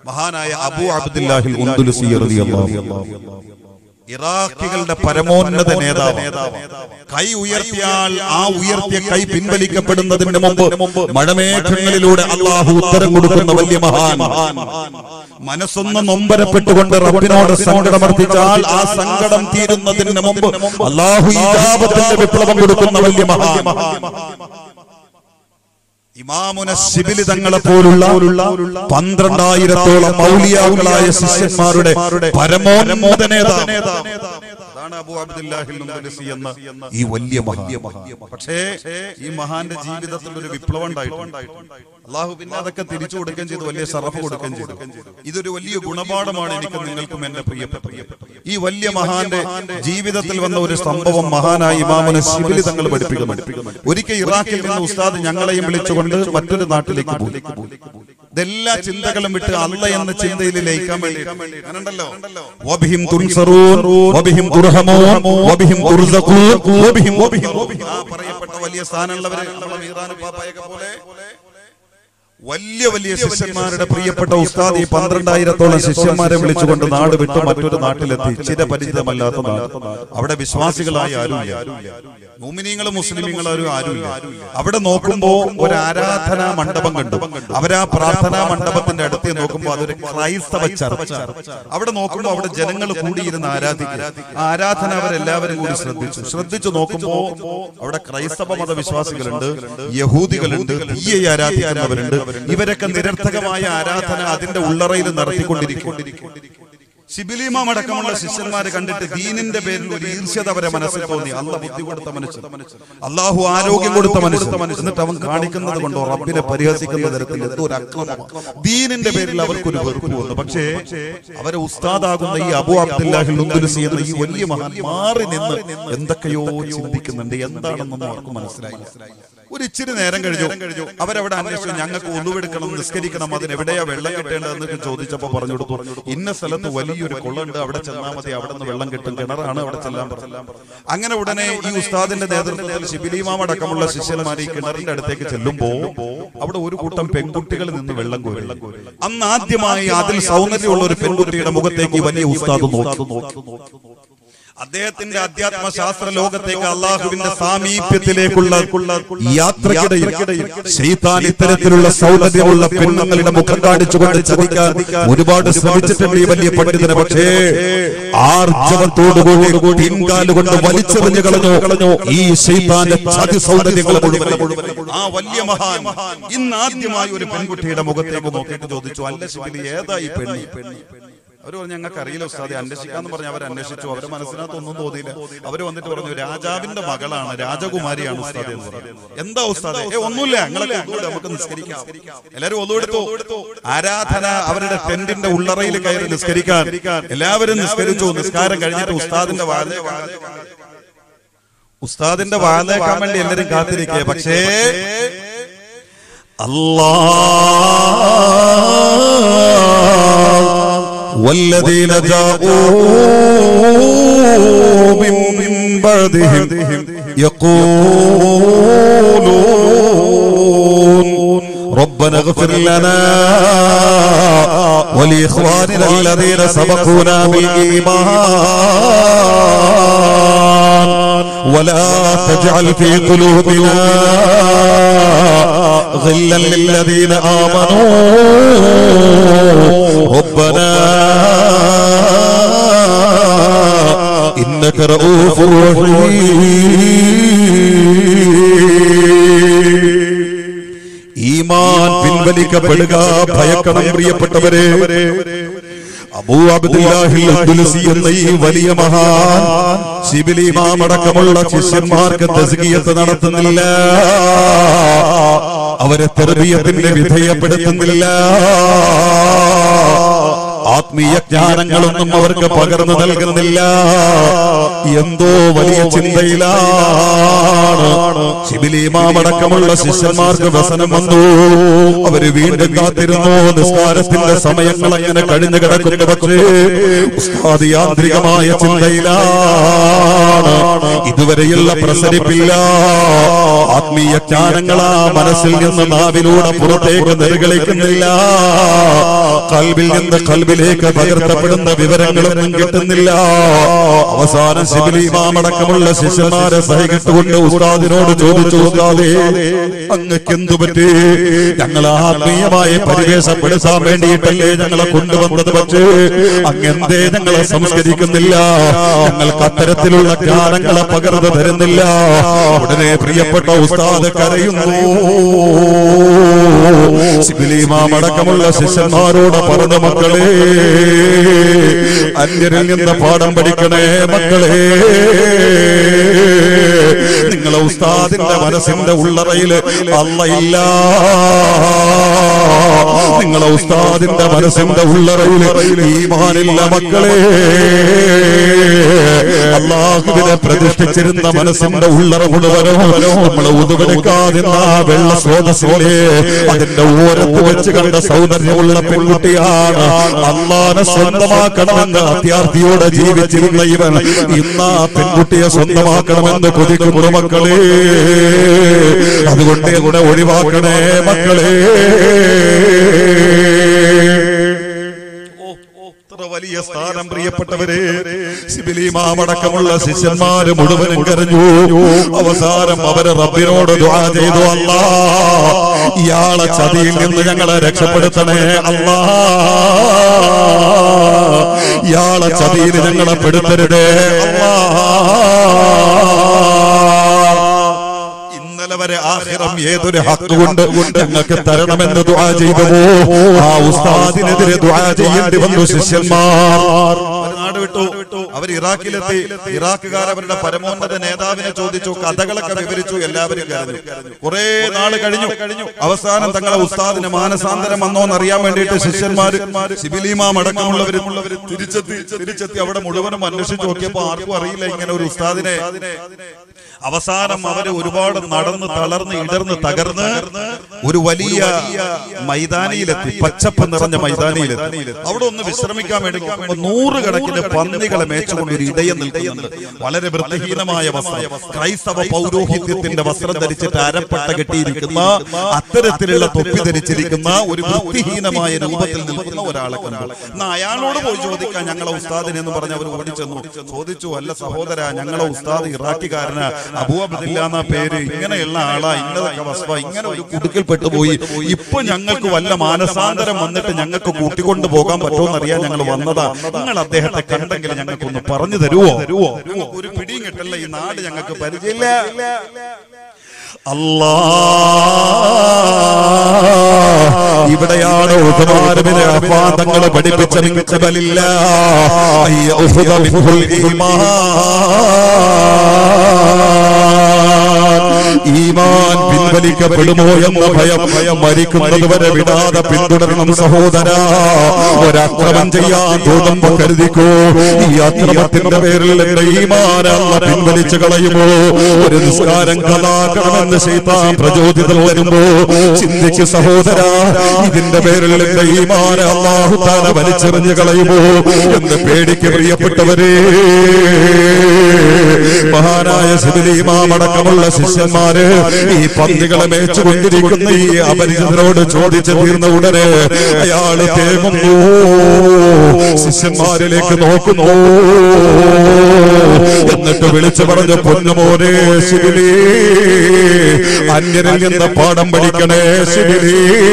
മഹാനായ അബൂ അബ്ദുല്ലാഹിൽ ഉൻദുലുസി റളിയല്ലാഹു അൻഹു, ഇറാഖികളുടെ പരമോന്നത നേതാവ്. കൈ ഉയർത്തിയാൽ ആ ഉയർത്തിയ കൈ പിൻവലിക്കപ്പെടുന്നതിന് മുമ്പ് മഴമേഘങ്ങളിലൂടെ അല്ലാഹു ഉത്തരം കൊടുക്കുന്ന വലിയ മഹാൻ. മനസ്സൊന്ന് നൊമ്പരപ്പെട്ടുകൊണ്ട് റബ്ബിനോട് സങ്കടമർപ്പിച്ചാൽ ആ സങ്കടം തീരുന്നതിന് മുമ്പ് അല്ലാഹു ഇജാബത്തിന്റെ വിപ്ലവം കൊടുക്കുന്ന വലിയ മഹാൻ. ഇമാമുന ശിബിലി തങ്ങളെ പോലുള്ള 12,000-ഓളം ഔലിയാക്കളായ ശിഷ്യന്മാരുടെ പരമോന്നത നേതാവ് അബൂ അബ്ദുല്ലാഹിൽ ഉൻദുലുസി എന്ന ഈ വലിയ മഹാൻ. പക്ഷേ ഈ മഹാന്റെ ജീവിതത്തിൽ ഒരു വിപ്ലവം ഉണ്ടായിട്ടുണ്ട്. അല്ലാഹു പിന്നെ അതൊക്കെ തിരിച്ചു കൊടുക്കുകയും ചെയ്തു, വലിയ ശറഫ് കൊടുക്കുകയും ചെയ്തു. ഇതൊരു വലിയ ഗുണപാഠമാണ് എനിക്കും നിങ്ങൾക്കും എന്റെ പ്രിയപ്പെട്ട ഈ വലിയ മഹാന്റെ ജീവിതത്തിൽ വന്ന ഒരു സംഭവം മഹാനായ ഇമാമുന ശിബിലി തങ്ങൾ പഠിപ്പിക്കുന്നു. ഒരിക്കൽ ഇറാഖിൽ നിന്ന് ഉസ്താദ് ഞങ്ങളെയും വിളിച്ചുകൊണ്ട് മറ്റൊരു നാട്ടിലേക്ക് പോയി. ഇതെല്ലാ ചിന്തകളും വിട്ട് അല്ല എന്ന ചിന്തയിൽ ലയിക്കാൻ വേണ്ടി വബിഹിം തുൻസറൂൻ വബിഹിം തുർഹമൂൻ വബിഹിം തുർസഖൂൻ വബിഹിം പറയപ്പെട്ട വലിയ സ്ഥാനമുള്ളവരെ മീറാൻ പാപ്പയൊക്കെ പോലെ വലിയ വലിയ ശിഷ്യന്മാരുടെ പ്രിയപ്പെട്ട ഉസ്താദ് ഈ 12,000-ഓളം ശിഷ്യന്മാരെ വിളിച്ചുകൊണ്ട് നാട് വിട്ട് മറ്റൊരു നാട്ടിലെത്തി. ചിരപരിചിതമല്ലാത്ത നാട്. അവിടെ വിശ്വാസികളായ ആരുമില്ല, മുഅ്മിനീങ്ങളും മുസ്ലിമീങ്ങളും ആരുമില്ല. അവിടെ നോക്കുമ്പോ ഒരു ആരാധനാ മണ്ഡപം കണ്ടു. അവരാ പ്രാർത്ഥനാ മണ്ഡപത്തിന്റെ അടുത്ത് നോക്കുമ്പോ അതൊരു ക്രൈസ്തവ ചർച്ച. അവിടെ നോക്കുമ്പോ അവിടെ ജനങ്ങൾ കൂടിയിരുന്ന് ആരാധിക്കുക. ആ ആരാധന അവരെല്ലാവരും കൂടി ശ്രദ്ധിച്ചു നോക്കുമ്പോ അവിടെ ക്രൈസ്തവ മതവിശ്വാസികളുണ്ട്, യഹൂദികളുണ്ട്, തീയെ ആരാധിക്കുന്നവരുണ്ട്. ഇവരൊക്കെ നിരർത്ഥകമായ ആരാധന അതിന്റെ ഉള്ളറയിൽ നടത്തിക്കൊണ്ടിരിക്കും. ശിബിലി ഇമാം അടക്കമുള്ള ശിഷ്യന്മാരെ കണ്ടിട്ട് ദീനിന്റെ പേരിൽ ഒരു ഈർഷ്യത അവരെ മനസ്സിൽ തോന്നി. അല്ലാഹു ബുദ്ധി കൊടുത്ത മനുഷ്യൻ, അല്ലാഹു ആരോഗ്യം കൊടുത്ത മനുഷ്യൻ, എന്നിട്ട് അവൻ കാണിക്കുന്നത് കൊണ്ടോ റബ്ബിനെ പരിഹസിക്കുന്ന തരത്തിൽ എന്തോ ഒരു അക്രമം ദീനിന്റെ പേരിൽ അവർക്കൊരു വെറുപ്പ് വന്നു. പക്ഷേ അവരെ ഉസ്താദാകുന്ന ഈ അബൂ അബ്ദുല്ലാഹിൽ ഉൻദുലുസി എന്ന ഈ വലിയ മഹാൻ മാറി നിന്ന് എന്തൊക്കെയോ ചിന്തിക്കുന്നുണ്ട്. എന്താണെന്നൊന്നും അവർക്ക് മനസ്സിലായില്ല. ഒരു ഇച്ചിരി നേരം കഴിഞ്ഞു അവരവിടെ അന്വേഷിച്ചു. ഞങ്ങൾക്ക് ഒന്നുവെടുക്കണം, നിസ്കരിക്കണം, അതിനെവിടെയാ വെള്ളം കിട്ടേണ്ടതെന്നൊക്കെ ചോദിച്ചപ്പോ പറഞ്ഞു കൊടുത്തു, ഇന്ന സ്ഥലത്ത് വലിയൊരു കുളമുണ്ട്, അവിടെ ചെന്നാൽ മതി, അവിടെ നിന്ന് വെള്ളം കിട്ടും, കിണറാണ്, അവിടെ ചെല്ലാൻ പറഞ്ഞു. അങ്ങനെ ഉടനെ ഈ ഉസ്താദിന്റെ നേതൃത്വത്തിൽ ശിബിലി ഇമാം അടക്കമുള്ള ശിഷ്യന്മാർ ഈ കിണറിന്റെ അടുത്തേക്ക് ചെല്ലുമ്പോ അവിടെ ഒരു കൂട്ടം പെൺകുട്ടികൾ നിന്ന് വെള്ളം കോരി. അന്ന് ആദ്യമായി അതിൽ സൗന്ദര്യമുള്ള ഒരു പെൺകുട്ടിയുടെ മുഖത്തേക്ക് വലിയ ഉസ്താദ് നോക്കി. അദ്ദേഹത്തിന്റെ അധ്യാത്മശാസ്ത്ര ലോകത്തേക്ക് അള്ളാഹുവിന്റെ സാമീപ്യത്തിലേക്കുള്ള യാത്രക്കിടയിൽ ശൈത്താൻ ഇത്തരത്തിലുള്ള സൗന്ദര്യമുള്ള പെണ്ണുങ്ങളുടെ മുഖം കാണിച്ചുകൊണ്ട് ചതിക്കാൻ ഒരുപാട് ശ്രമിച്ചിട്ടുണ്ട് ഈ വലിയ പണ്ഡിതനെ. പക്ഷേ ആർജവത്തോടുകൂടി പിൻകാലുകൊണ്ട് വലിച്ചെറിഞ്ഞു കളഞ്ഞു ഈ ശൈത്താന്റെ ചതി സൗന്ദര്യങ്ങൾ മുഴുവൻ. ആ വലിയ മഹാൻ ഇന്ന് ആദ്യമായി ഒരു പെൺകുട്ടിയുടെ മുഖത്തേക്ക് നോക്കിയിട്ട് ചോദിച്ചു, അല്ല ശിബിലി, ഏതാ ഈ പെണ്ണ്? അവർ പറഞ്ഞു, ഞങ്ങൾക്ക് അറിയില്ല ഉസ്താദെ, അന്വേഷിക്കാന്ന് പറഞ്ഞ് അവർ അന്വേഷിച്ചു. അവരുടെ മനസ്സിനകത്ത് ഒന്നും തോന്നിയില്ല. അവര് വന്നിട്ട് പറഞ്ഞു, രാജാവിന്റെ മകളാണ്, രാജകുമാരിയാണ് ഉസ്താദെ എന്ന് പറഞ്ഞു. എന്താ ഉസ്താദെ? ഒന്നുമില്ല, നമുക്ക് നിസ്കരിക്കാം. എല്ലാവരും ഒന്നുമെടുത്തു. ആരാധന അവരുടെ ടെന്റിന്റെ ഉള്ളറയിൽ കയറി നിസ്കരിക്കാൻ എല്ലാവരും നിസ്കരിച്ചു. നിസ്കാരം കഴിഞ്ഞിട്ട് ഉസ്താദിന്റെ വാലേക്കാൻ വേണ്ടി എല്ലാവരും കാത്തിരിക്കുക. പക്ഷേ والذين جاءوا من بعدهم يقولون ربنا اغفر لنا ولإخواننا الذين سبقونا بالإيمان ولا تجعل في قلوبنا غلا للذين آمنوا ربنا إنك رؤوف رحيم. ഈമാൻ പിൻവലിക്കപ്പെടുക ഭയക്കണം പ്രിയപ്പെട്ടവരെ. അബൂ അബ്ദുല്ലാഹിൽ ഉൻദുലുസി എന്ന ഈ വലിയ മഹാൻ ശിബിലി ഇമാം അടക്കമുള്ള ശിഷ്യന്മാർക്ക് തസ്കിയത്ത് നടത്തുന്നില്ല, അവരെ തർബിയത്തിന് വിധേയപ്പെടുത്തുന്നില്ല, ആത്മീയ ജ്ഞാനങ്ങളൊന്നും അവർക്ക് പകർന്നു നൽകുന്നില്ല. എന്തോ വലിയ ചിന്തയിലാണ് ശിബിലി ഇമാം അടക്കമുള്ള ശിഷ്യന്മാർക്ക് വ്യസനം വന്നു. അവര് വീണ്ടും കാത്തിരുന്നു. നിസ്കാരത്തിന്റെ സമയങ്ങൾ അങ്ങനെ കഴിഞ്ഞു കിടക്കുന്നു. പക്ഷേ ഉസ്താദ് യാന്ത്രികമായ ചിന്തയിലാണ്. ഇതുവരെയുള്ള പ്രസരിപ്പില്ല. ആത്മീയ ജ്ഞാനങ്ങളാ മനസ്സിൽ നിന്ന് നാവിലൂടെ പുറത്തേക്ക് നിർഗളിക്കുന്നില്ല. ഖൽബിൽ നിന്ന് ഖൽബിലേക്ക് പകർത്തപ്പെടുന്ന വിവരങ്ങളൊന്നും കിട്ടുന്നില്ല. അവസാനം ശിബിലി ഇമാമടക്കമുള്ള ശിഷ്യന്മാരെ സഹികെട്ടുകൊണ്ട് ഉസ്താദിനോട് ചോദിച്ചു, ഉസ്താദേ അങ്ങക്ക് എന്തു പറ്റി? ഞങ്ങൾ ആത്മീയമായി പരിവേശപ്പെടുത്താൻ വേണ്ടിയിട്ടല്ലേ ഞങ്ങളെ കൊണ്ടുവന്നത്, പക്ഷേ അങ്ങെന്തേ ഞങ്ങളെ സംസ്കരിക്കുന്നില്ല, ഞങ്ങൾക്ക് അത്തരത്തിലുള്ള ജ്ഞാനങ്ങളെ പകർന്നു തരുന്നില്ല. ഉടനെ പ്രിയപ്പെട്ട ഉസ്താദ് കരയുന്നു. ശിബിലി ഇമാമടക്കമുള്ള ശിഷ്യന്മാരോട് പറഞ്ഞു, മക്കളെ അന്യരിൽ നിന്ന് പാഠം പഠിക്കണേ മക്കളെ. നിങ്ങളെ ഉസ്താദിന്റെ മനസ്സിന്റെ ഉള്ളറയിൽ അള്ളയില്ല. നിങ്ങളെ ഉസ്താദിന്റെ മനസ്സിന്റെ ഉള്ളറയിൽ ഈമാനില്ല മക്കളെ. അല്ലാഹുവിനെ പ്രതിഷ്ഠിച്ചിരുന്ന മനസ്സിന്റെ ഉള്ളറ മുഴുവനോ നമ്മളെ ഉതുവെടുക്കാതിരുന്ന വെള്ള സ്രോതസ്സിലെ അതിന്റെ ഓരത്ത് വെച്ച് കണ്ട സൗന്ദര്യമുള്ള പെൺകുട്ടിയാണ്. അള്ളാനെ സ്വന്തമാക്കണമെന്ന് അത്യാർത്ഥിയോടെ ജീവിച്ചിരുന്ന ഇവൻ ഇന്ന് ആ പെൺകുട്ടിയെ സ്വന്തമാക്കണമെന്ന് കൊതിക്കുന്നു മക്കളെ. അതുകൊണ്ട് കൂടെ ഒഴിവാക്കണേ മക്കളെ. വലിയ സ്ഥാനം പ്രിയപ്പെട്ടവരെ. ശിബിലി ഇമാമടക്കമുള്ള ശിഷ്യന്മാര് മുഴുവനും കരഞ്ഞു. അവസാനം അവര് റബ്ബിനോട് ദുആ ചെയ്തു, അല്ലാ ഇയാളെ ചതിയിൽ നിന്ന് ഞങ്ങളെ രക്ഷപ്പെടുത്തണേ അല്ലാ, ഇയാളെ ചതിയിൽ ഞങ്ങളെ പെടുത്തരുതേ അല്ലാ. വരെ ആഖിറം ഏതൊരു ഹക്ക് കൊണ്ട് ഞങ്ങൾക്ക് തരണമെന്ന് ദുആ ചെയ്തുവോ ആ ഉസ്താദിനെതിരെ ദുആ ചെയ്യേണ്ടി വന്നു ശിഷ്യന്മാർ. നാട് വിട്ടു. അവർ ഇറാഖിലെത്തി. ഇറാഖുകാർ അവരുടെ പരമോന്നത നേതാവിനെ ചോദിച്ചു, കഥകളൊക്കെ വിവരിച്ചു. എല്ലാവരും കരഞ്ഞു. കുറെ നാള് കഴിഞ്ഞു. അവസാനം തങ്ങളെ ഉസ്താദിന് മാനസാന്തരം വന്നോന്ന് അറിയാൻ വേണ്ടിയിട്ട് ശിഷ്യന്മാർ ശിബിലി ഇമാം അടക്കമുള്ളവർ തിരിച്ചെത്തി. അവിടെ മുഴുവനും അന്വേഷിച്ചു നോക്കിയപ്പോ ആർക്കും അറിയില്ല ഇങ്ങനെ ഒരു ഉസ്താദിനെ. അവസാനം അവര് ഒരുപാട് നടന്ന് തളർന്ന് ഇടർന്ന് തകർന്ന് ഒരു വലിയ മൈതാനിയിലെത്തി. പച്ചപ്പ് നിറഞ്ഞ മൈതാനിയിലെത്തി. അവിടെ ഒന്ന് വിശ്രമിക്കാൻ വേണ്ടി 100 കണക്കിന് പന്നികളെ മേച്ചുകൊണ്ട് ഒരു ഇടയൻ നിൽക്കുന്നുണ്ട്. വളരെ വൃത്തിഹീനമായ വസ്ത്രം, ക്രൈസ്തവ പൗരോഹിത്യത്തിന്റെ വസ്ത്രം ധരിച്ചിട്ട് അരപ്പട്ട കെട്ടിയിരിക്കുന്ന, അത്തരത്തിലുള്ള തൊപ്പി ധരിച്ചിരിക്കുന്ന ഒരു വൃത്തിഹീനമായ രൂപത്തിൽ നിൽക്കുന്ന ഒരാളെ കണ്ടു. എന്നാ അയാളോട് പോയി ചോദിക്കാൻ ഞങ്ങളെ ഉസ്താദിനെ എന്ന് പറഞ്ഞ് അവർ ഓടിച്ചെന്നു. ചോദിച്ചു, അല്ല സഹോദര, ഞങ്ങളെ ഉസ്താദ് ഇറാഖിക്കാരനാ, അബൂ അബ്ദില്ല എന്ന പേര്, ഇങ്ങനെയുള്ള ആളാ, ഇന്നതൊക്കെ വസ്വ, ഇങ്ങനെ ഒരു കുടുക്കിൽ പെട്ടുപോയി. ഇപ്പൊ ഞങ്ങൾക്ക് വല്ല മാനസാന്തരം വന്നിട്ട് ഞങ്ങൾക്ക് കൂട്ടിക്കൊണ്ടു പോകാൻ പറ്റുമെന്നറിയാൻ ഞങ്ങൾ വന്നതാ. നിങ്ങൾ അദ്ദേഹത്തെ കണ്ടെങ്കിൽ ഞങ്ങൾക്കൊന്ന് പറഞ്ഞു തരുവോ? ഒരു പിടിയും കിട്ടല്ല, ഈ നാട് ഞങ്ങൾക്ക് പരിചയമില്ല. അല്ലാ, ഇവിടെയാണ് ഉദമാരമിനെ അപാദങ്ങളെ പഠിപ്പിച്ച മികച്ചബലില്ല ഈമാൻ പിൻവലിക്കപ്പെടുമോ എന്ന ഭയം മരിക്കുന്നത് വരെ വിടാതെ പിന്തുടരണം സഹോദര. ഒരക്രമം ചെയ്യാൻ തോന്നുമ്പോ കരുതിക്കോ, ഈ അക്രമത്തിന്റെ പേരിൽ എന്റെ ഈമാൻ അല്ലാഹ് പിൻവലിച്ചു കളയുമോ? ഒരു നിസ്കാരം കലാക്കണമെന്ന് ശൈത്താൻ പ്രചോദിതം വരുമ്പോ ചിന്തിക്ക് സഹോദര, ഇതിന്റെ പേരിൽ എന്റെ ഈമാൻ അല്ലാഹു തആല വലിച്ചെറിഞ്ഞു കളയുമോ എന്ന് പേടിക്ക് പ്രിയപ്പെട്ടവരെ. മഹാനായ ശിബിലി ഇമാം അടക്കമുള്ള ശിഷ്യന്മാര് ഈ പന്നികളെ മേച്ചുകൊണ്ടിരിക്കുന്ന ഈ അപരിചിതരോട് ചോദിച്ചു തീർന്ന ഉടനെ അയാള് തേങ്ങുന്നു, ശിഷ്യന്മാരിലേക്ക് നോക്കുന്നു. എന്നിട്ട് വിളിച്ചു പറഞ്ഞു, പൊന്നുമോനെ ശിബിലി, അന്യരിൽ നിന്ന് പാഠം പഠിക്കണേ ശിബിലി.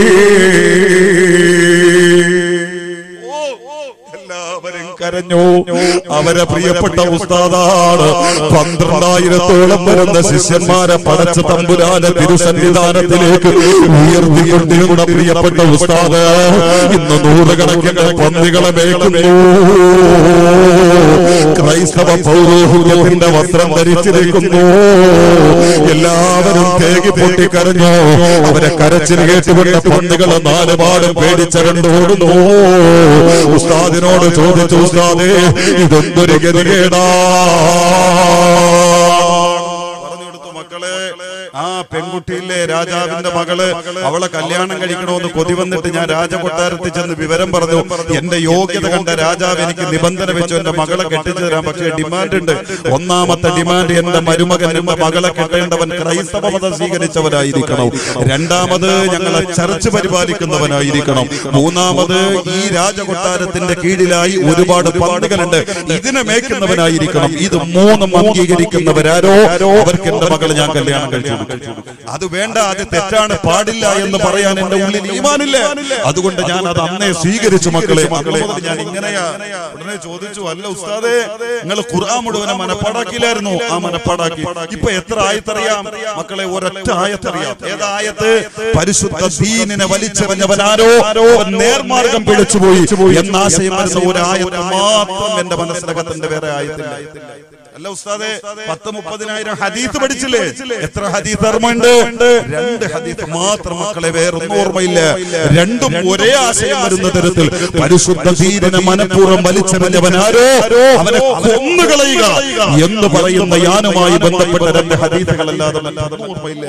കരഞ്ഞു. അവരെ പ്രിയപ്പെട്ട ഉസ്താദാണ്. 12,000-ഓളം വരുന്ന ശിഷ്യന്മാരെ പടച്ച തമ്പുരാന്റെ തിരുസന്നിധാനത്തിലേക്ക് ഉയർത്തിക്കൊണ്ടിരുന്ന പ്രിയപ്പെട്ട ഉസ്താദ് ഇന്ന് 100 കണക്കിന് പന്നികളെ മേയ്ക്കുന്നു. ക്രൈസ്തവ പൗരോഹിത്യത്തിന്റെ വസ്ത്രം ധരിച്ചിരിക്കുന്നു. എല്ലാവരും തേകി പൊട്ടിക്കരഞ്ഞു. അവരെ കരച്ചിൽ കേട്ടുകൊണ്ട് പന്നികളെ 4 പാടും പേടിച്ചരണ്ടോടുന്നു. ഉസ്താദിനോട് ചോദിച്ചു, ഉസ്താദേ ഇതൊന്നൊരു ഗതികേടാ. പറഞ്ഞു കൊടുത്തു, മക്കളെ ആ പെൺകുട്ടിയിലെ രാജാവിന്റെ മകള്, അവളെ കല്യാണം കഴിക്കണമെന്ന് കൊതി വന്നിട്ട് ഞാൻ രാജകൊട്ടാരത്തിൽ ചെന്ന് വിവരം പറഞ്ഞു. എന്റെ യോഗ്യത കണ്ട രാജാവ് എനിക്ക് നിബന്ധന വെച്ചു, എന്റെ മകളെ കെട്ടിച്ചു തരാം. പക്ഷേ ഡിമാൻഡ് ഉണ്ട്. ഒന്നാമത്തെ ഡിമാൻഡ്, എന്റെ മരുമകൻ എന്റെ മകളെ കെട്ടേണ്ടവൻ ക്രൈസ്തവ മതം സ്വീകരിച്ചവനായിരിക്കണം. രണ്ടാമത്, ഞങ്ങളെ ചർച്ച് പരിപാലിക്കുന്നവനായിരിക്കണം. മൂന്നാമത്, ഈ രാജകൊട്ടാരത്തിന്റെ കീഴിലായി ഒരുപാട് പന്തുകളുണ്ട്, ഇതിനെ മേക്കുന്നവനായിരിക്കണം. ഇത് മൂന്നും അംഗീകരിക്കുന്നവരാരോ അവർക്ക് എന്റെ മകളെ ഞാൻ കല്യാണം കഴിച്ചു. അത് വേണ്ട, അത് തെറ്റാണ്, പാടില്ല എന്ന് പറയാൻ എന്റെ ഉള്ളിൽ ഈമാനില്ല. അതുകൊണ്ട് ഞാൻ അത് അന്നേ സ്വീകരിച്ചു. മക്കളെ ഞാൻ ഇങ്ങനെയാ ഉടനെ ചോദിച്ചു, അല്ല ഉസ്താദേ, നിങ്ങൾ ഖുർആൻ മുഴുവൻ മനപ്പാടാക്കിയില്ലായിരുന്നു? ആ മനപ്പാടാക്കി. ഇപ്പൊ എത്ര ആയത്തറിയാം മക്കളെ? ഒരൊറ്റ ആയത്തറിയാം. ഏതായത്ത്? പരിശുദ്ധ ദീനിനെ വലിച്ചെറിഞ്ഞവനാരോ നേർമാർഗം പിഴച്ചുപോയി എന്നാശയം വരുന്ന ഒരു ആയത്ത് മാത്രം എന്റെ മനസ്സിനകത്തിന്റെ, വേറെ ആയത്തില്ല. അല്ല ഉസ്താദേ, 10-30,000 ഹദീസ് പഠിച്ചില്ലേ? എത്ര ഹദീസ് ഓർമ്മയുണ്ട്? 2 ഹദീസ് മാത്രം മക്കളെ, വേറൊന്നും ഓർമ്മയില്ല. രണ്ടും ഒരേ ആശയം വരുന്ന തരത്തിൽ പരിശുദ്ധ ദീനിനെ മനഃപൂർവ്വം വലിച്ചെറിഞ്ഞവനാരോ അവനെ കൊന്നുകളയുക എന്ന് പറയുന്ന യാനുമായി ബന്ധപ്പെട്ട 2 ഹദീസുകളല്ലാതെ ഓർമ്മയില്ല.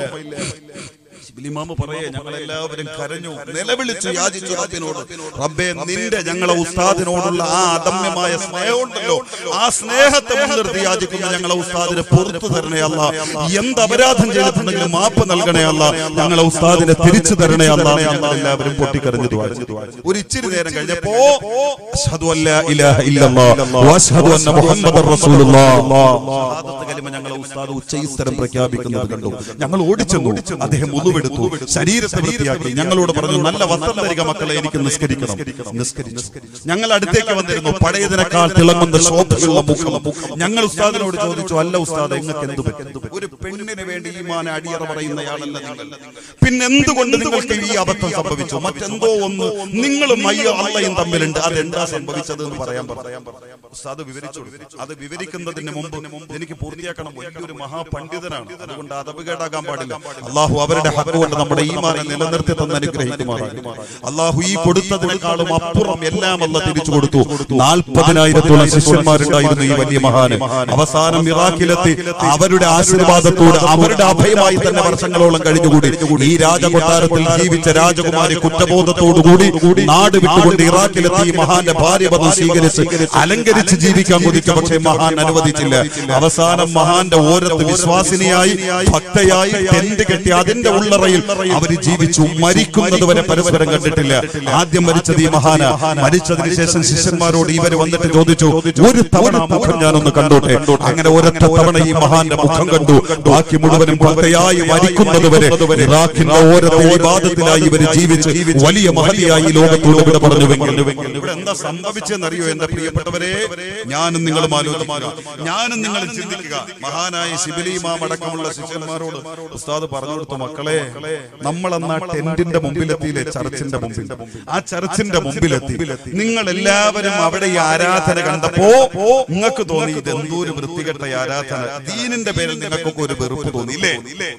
ഇമാമ് പറയേ, ഞങ്ങളെല്ലാവരും കരഞ്ഞു, നിലവിളിച്ചു, യാചിച്ചു റബ്ബിനോട്, റബ്ബേ നിന്റെ ഞങ്ങളെ ഉസ്താദിനോടുള്ള ആ അദമ്യമായ സ്നേഹമുണ്ടല്ലോ, ആ സ്നേഹത്തെ മുൻനിർത്തി യാചിക്കുന്ന ഞങ്ങളെ ഉസ്താദിനെ പുറത്തു തരണേ അല്ലാ. എന്ത് അപരാധം ചെയ്തിട്ടുണ്ടെങ്കിലും മാപ്പ് നൽകണേ അല്ലാ. ഞങ്ങളെ ഉസ്താദിനെ തിരിച്ചു തരണേ അല്ലാ. ഞങ്ങളെല്ലാവരും പൊട്ടിക്കരഞ്ഞു ദുആ ചെയ്തു. ഒരു ഇച്ചിരി നേരം കഴിഞ്ഞപ്പോ അശ്ഹദു അല്ലാ ഇലാഹ ഇല്ലല്ലാഹ് വഅശ്ഹദു അന്ന മുഹമ്മദർ റസൂലുള്ളാഹ് ഷഹാദത്ത് കലിമ ഞങ്ങളെ ഉസ്താദ് ഉച്ചയിസ്തരം പ്രഖ്യാപിക്കുന്നത് കണ്ടു. ഞങ്ങൾ ഓടിച്ചെന്നു. അദ്ദേഹം ഉളുവെടുത്തു, ശരീരത്തെ വൃത്തിയാക്കി, ഞങ്ങളോട് പറഞ്ഞു, നല്ല വസ്ത്രം ധരിക മക്കളെ, എനിക്ക് നിസ്കരിക്കണം. നിസ്കരിച്ചു. ഞങ്ങൾ അടുത്തേക്ക് വന്നിരുന്നു. പഴയതിനേക്കാൾ തിളങ്ങുന്ന ശോഭയുള്ള മുഖം. ഞങ്ങൾ ഉസ്താദിനോട് ചോദിച്ചു, അല്ല ഉസ്താദ്, നിങ്ങൾക്ക് എന്ത് പറ്റും? ഒരു പെണ്ണിന് വേണ്ടി ഈമാനെ അടിയറ പറയുന്നയാളല്ല നിങ്ങൾ, പിന്നെന്തുകൊണ്ട് നിങ്ങൾക്ക് ഈ അബദ്ധം സംഭവിച്ചു? മറ്റെന്തോ ഒന്ന് നിങ്ങളും അള്ളയും തമ്മിലുണ്ട്, അതെന്താ സംഭവിച്ചത് എന്ന് പറയാൻ ഉസ്താദ് വിവരിച്ചു. അത് വിവരിക്കുന്നതിന് മുമ്പ് എനിക്ക് പൂർത്തിയാക്കണം. വലിയൊരു മഹാപണ്ഡിതനാണ്, അതുകൊണ്ട് അതവ് കേടാകാൻ പാടില്ല. അള്ളാഹു അവരുടെ ഹക്കുകൊണ്ട് നമ്മുടെ ഈമാനെ നിലനിർത്തി തന്ന് അനുഗ്രഹിക്കുമാറാണ്. അള്ളാഹു ഈ കൊടുത്തതിനേക്കാളും അപ്പുറം എല്ലാം അല്ലാഹു തിരിച്ചു കൊടുത്തു. 40,000-ഓളം ശിഷ്യന്മാരുണ്ടായിരുന്നു ഈ വലിയ മഹാന്. അവസാനം ഇറാഖിലെത്തി അവരുടെ ആശീർവാദത്തോട്, അവരുടെ അഭയമായി തന്നെ വർഷങ്ങളോളം കഴിഞ്ഞുകൂടി. ഈ രാജകൊട്ടാരത്തിൽ ജീവിച്ച രാജകുമാരി കുറ്റബോധത്തോടുകൂടി നാട് വിട്ടുകൊണ്ട് ഇറാഖിലെത്തി ഈ മഹാന്റെ ഭാര്യപദം സ്വീകരിച്ച് അലങ്കരിച്ച് ജീവിക്കാൻ കൊതിച്ചു. പക്ഷേ മഹാൻ അനുവദിച്ചില്ല. അവസാനം മഹാന്റെ ഓരത്ത് വിശ്വാസിനിയായി, ഭക്തയായി ടെന്റ് കെട്ടി അതിന്റെ ഉള്ളറയിൽ അവർ ജീവിച്ചു. മരിക്കുന്നത് വരെ പരസ്പരം കണ്ടിട്ടില്ല. ആദ്യം മരിച്ചത് ഈ മഹാന. മരിച്ചതിന് ശേഷം ശിഷ്യന്മാരോട് ഇവർ വന്നിട്ട് ചോദിച്ചു, ഒരു തവണ മുഖം ഞാനൊന്ന് കണ്ടോട്ടെ. അങ്ങനെ ഒരൊറ്റ തവണ ഈ മഹാന്റെ മുഖം കണ്ടു. ബാക്കി മുഴുവനും ഭക്തയായി മരിക്കുന്നത് വരെ ഇറാഖിന്റെ ഓരോ ഇബാദത്തിലായി ഇവർ ജീവിച്ച് വലിയ മഹതിയായി ലോകത്തോട് ഇവിടെ പറഞ്ഞുവെങ്കിൽ ഇവിടെ എന്താ സംഭവിച്ചെന്നറിയോ എന്റെ പ്രിയപ്പെട്ടവരെ? ഞാനും നിങ്ങളും ആലോചിക്കുക, ഞാനും നിങ്ങളും ചിന്തിക്കുക. മഹാനായ ശിബിലി ഇമാം അടക്കമുള്ള ശിഷ്യന്മാരോട് ഉസ്താദ് പറഞ്ഞു കൊടുത്തു, മക്കളെ, നമ്മളെന്നാ ടെന്റിന്റെ മുമ്പിലെത്തിയില്ലേ? ചർച്ചിന്റെ മുമ്പിൽ. ആ ചർച്ചിന്റെ മുമ്പിലെത്തി. നിങ്ങൾ എല്ലാവരും അവിടെ ഈ ആരാധന കണ്ടപ്പോ നിങ്ങൾക്ക് തോന്നി, ഇത് എന്തോ ഒരു വൃത്തികെട്ട ആരാധന. ദീനിന്റെ പേരിൽ നിങ്ങൾക്കൊക്കെ ഒരു വെറുപ്പ് തോന്നിയില്ലേ?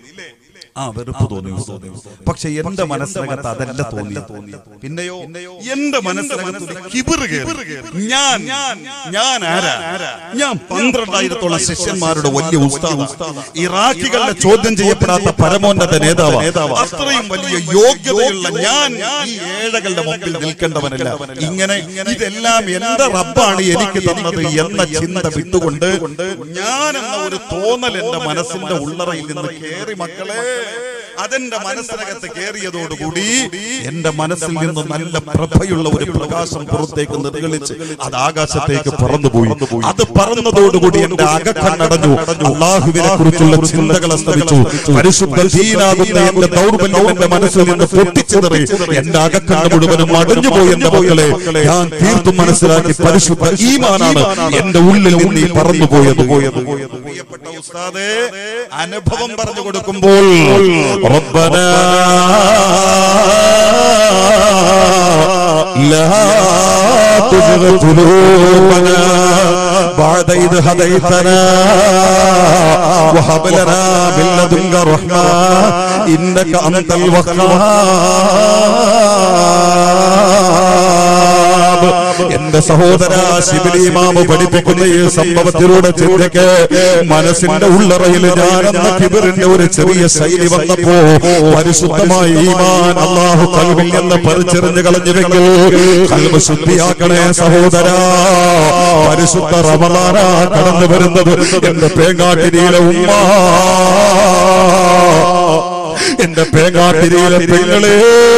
ആ വെറുപ്പ് തോന്നി. പക്ഷെ എന്റെ മനസ്സിനകത്ത് അതല്ല തോന്നി. പിന്നെയോ എന്റെ മനസ്സിനകത്ത് കിബിർ കേറി. ഞാൻ ആരാ? ഞാൻ 12,000-ഓളം ശിഷ്യന്മാരുടെ വലിയ ഉസ്താദ്, ഇറാഖികളുടെ ചോദ്യം ചെയ്യപ്പെടാത്ത പരമോന്നത നേതാവ്. അത്രയും വലിയ യോഗ്യതയുള്ള ഞാൻ ഈ ഏഴകളുടെ മുമ്പിൽ നിൽക്കേണ്ടവനല്ല. ഇങ്ങനെ ഇതെല്ലാം എന്റെ റബ്ബാണ് എനിക്ക് തന്നത് എന്ന ചിന്ത വിട്ടുകൊണ്ട് ഞാൻ എന്ന ഒരു തോന്നൽ എന്റെ മനസ്സിന്റെ ഉള്ളറയിൽ നിന്ന് കേറി. മക്കളെ, അതെന്റെ മനസ്സിനകത്ത് കയറിയതോടുകൂടി എന്റെ മനസ്സിൽ നിന്ന് നല്ല പ്രഭയുള്ള ഒരു പ്രകാശം പുറത്തേക്ക് നിർഗളിച്ച് അത് ആകാശത്തേക്ക് പറന്നുപോയി. അത് പറന്നതോടുകൂടി എന്റെ അകക്കണ്ണടഞ്ഞു. അല്ലാഹുവിനെ കുറിച്ചുള്ള ചിന്തകൾ അസ്തമിച്ചു. പരിശുദ്ധ ദീനാകുന്ന എന്റെ ദൗർബല്യം എന്റെ മനസ്സിൽ നിന്ന് പൊട്ടിച്ചിതറി. എന്റെ അകക്കണ്ണ് മുഴുവനും അടഞ്ഞുപോയി. എന്റെ മക്കളെ, ഞാൻ തീർത്തും മനസ്സിലാക്കി, പരിശുദ്ധ ഈമാനാണ് എന്റെ ഉള്ളിൽ നിന്ന് പറന്നുപോയത്. പ്രിയപ്പെട്ട ഉസ്താദേ, അനുഭവം പറഞ്ഞു കൊടുക്കുമ്പോൾ ربنا لا تزغ قلوبنا بعد إذ هديتنا وهب لنا من لدنك رحمة إنك أنت الوهاب എന്റെ സഹോദര ശിബിലി ഇമാം പഠിപ്പിക്കുന്ന ഈ സംഭവത്തിലൂടെ ചിന്തയ്ക്ക് മനസ്സിന്റെ ഉള്ളറയിൽ ഞാനെന്ന കിബറിന്റെ ഒരു ചെറിയ ശൈലി വന്നപ്പോ പരിശുദ്ധമായ ഈമാൻ അല്ലാഹു ഖൽബിൽ നിന്ന് പറിച്ചെറിഞ്ഞു കളഞ്ഞുവെങ്കിൽ ഖൽബ് ശുദ്ധിയാക്കണേ സഹോദര. പരിശുദ്ധ റമളാനാ കടന്നു വരുന്നത്. എന്റെ പേങ്ങാട്ടിരിയിലെ ഉമ്മ, എന്റെ പേങ്ങാട്ടിരിയിലെ പെങ്ങളെ,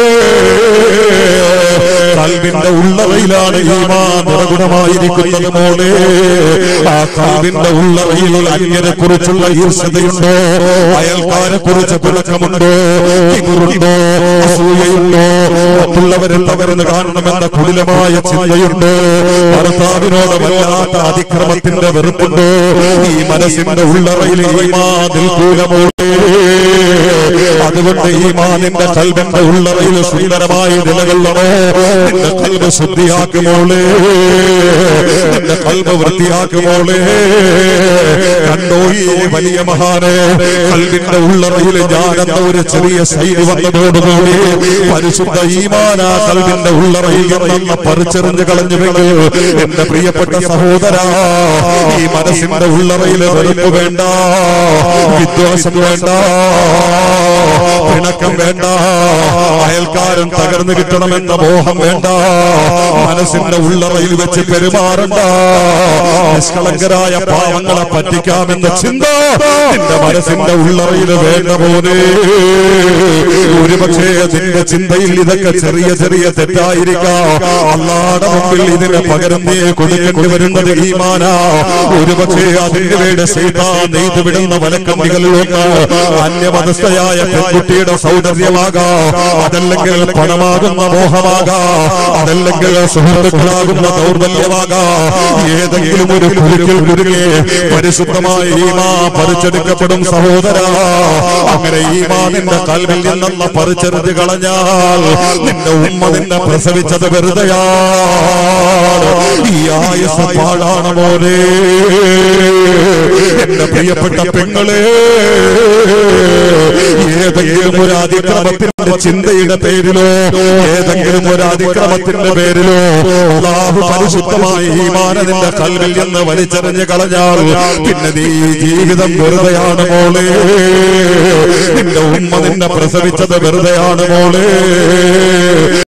ഖൽബിന്റെ ഉള്ളറയിലാണ് ഈമാൻ നിറകുടമായിരിക്കുന്നത് മോളെ. ആ ഖൽബിന്റെ ഉള്ളറയിൽ അന്യരെ കുറിച്ചുള്ള ഈർഷ്യതയുണ്ടോ? അയൽക്കാരെ കുറിച്ച് പിണക്കമുണ്ടോ? കിബറുണ്ടോ? അസൂയയുണ്ടോ? മറ്റുള്ളവരെല്ലാവരെന്ന് കാണണമെന്ന കുടിലമായ ചിന്തയുണ്ടോ? ഭർത്താവിനോട് വല്ലാത്ത അതിക്രമത്തിന്റെ വെറുപ്പുണ്ടോ? ഈ മനസ്സിന്റെ ഉള്ളറയിൽ ഈമാൻ നിൽക്കൂല മോളെ. അതുകൊണ്ട് ഈമാനിന്റെ ഖൽബിന്റെ ഉള്ളറയിൽ സുന്ദരമായി നിലകൊള്ളണോ? നിന്റെ ഖൽബ് ശുദ്ധിയാക്കുമോളെ, നിന്റെ ഖൽബ് വൃത്തിയാക്കുമോളെ. കണ്ടോ ഈ വലിയ മഹാനെ, ഖൽബിന്റെ ഉള്ളറയിൽ ഞാനെന്ന ഒരു ചെറിയ ശൈലി വന്നതോടുകൂടി പരിശുദ്ധ ഈമാൻ ആ ഖൽബിന്റെ ഉള്ളറയിൽ നിന്ന് പറിച്ചെറിഞ്ഞു കളഞ്ഞുവെങ്കിൽ എന്റെ പ്രിയപ്പെട്ട സഹോദര, ഈ മനസ്സിന്റെ ഉള്ളറയിൽ വെറുപ്പ് വേണ്ട, വിദ്വേഷം വേണ്ട, പിണക്കം വേണ്ട, അയൽക്കാരൻ തകർന്നു കിട്ടണമെന്ന മോഹം വേണ്ട. മനസ്സിന്റെ ഉള്ളറയിൽ വെച്ച് പെരുമാറണ്ട. നിഷ്കളങ്കരായ പാവങ്ങളെ പറ്റിക്കാമെന്ന ചിന്ത നിന്റെ മനസ്സിന്റെ ഉള്ളറയിൽ വേണ്ട പോലെ. ഒരുപക്ഷേ നിന്റെ ചിന്തയിൽ ഇതൊക്കെ ചെറിയ ചെറിയ തെറ്റായിരിക്കാം. അല്ലാഹുവിന്റെ മുമ്പിൽ ഇതിന് പകരം നീ കൊടുക്കേണ്ടി വരുന്നത് ഈമാനാ. ഒരുപക്ഷേ അതിന് വേണ്ടി ശൈത്താൻ നെയ്തു വിടുന്ന വലക്കമ്പികളിലൊന്ന് അന്യമതസ്ഥയായ പെൺകുട്ടിയുടെ സൗന്ദര്യമാകാം, അതല്ലെങ്കിൽ പണമാകുന്ന മോഹമാകാം, അതല്ലെങ്കിൽ സുഹൃത്തുക്കളാകുന്ന ദൗർബല്യമാകാം. ഏതെങ്കിലും ഒരു കുരുക്കിൽ കുരുങ്ങി പരിശുദ്ധമായ ഈമാൻ പറിച്ചെടുക്കപ്പെടും സഹോദര. അങ്ങനെ ഈമാനിന്റെ ഖൽബിൽ നിന്നെന്ന പറിച്ചെറിഞ്ഞു കളഞ്ഞാൽ നിന്റെ ഉമ്മ നിന്നെ പ്രസവിച്ചത് വെറുതെയാണ്. ഈ ആയുസ് പാഴാണ് മോനെ. എന്റെ പ്രിയപ്പെട്ട പെങ്ങളെ, ഏതെങ്കിലും ഒരു അതിക്രമത്തിന്റെ ചിന്തയുടെ പേരിലോ ഏതെങ്കിലും ഒരു അതിക്രമത്തിന്റെ പേരിലോ അല്ലാഹു പരിശുദ്ധമായ ഈമാനെ നിന്റെ ഖൽബിൽ നിന്ന് വലിച്ചെറിഞ്ഞു കളഞ്ഞാൽ പിന്നെ നീ ജീവിതം വെറുതെയാണ് മോളെ. നിന്റെ ഉമ്മ നിന്നെ പ്രസവിച്ചത് വെറുതെയാണ് മോളെ.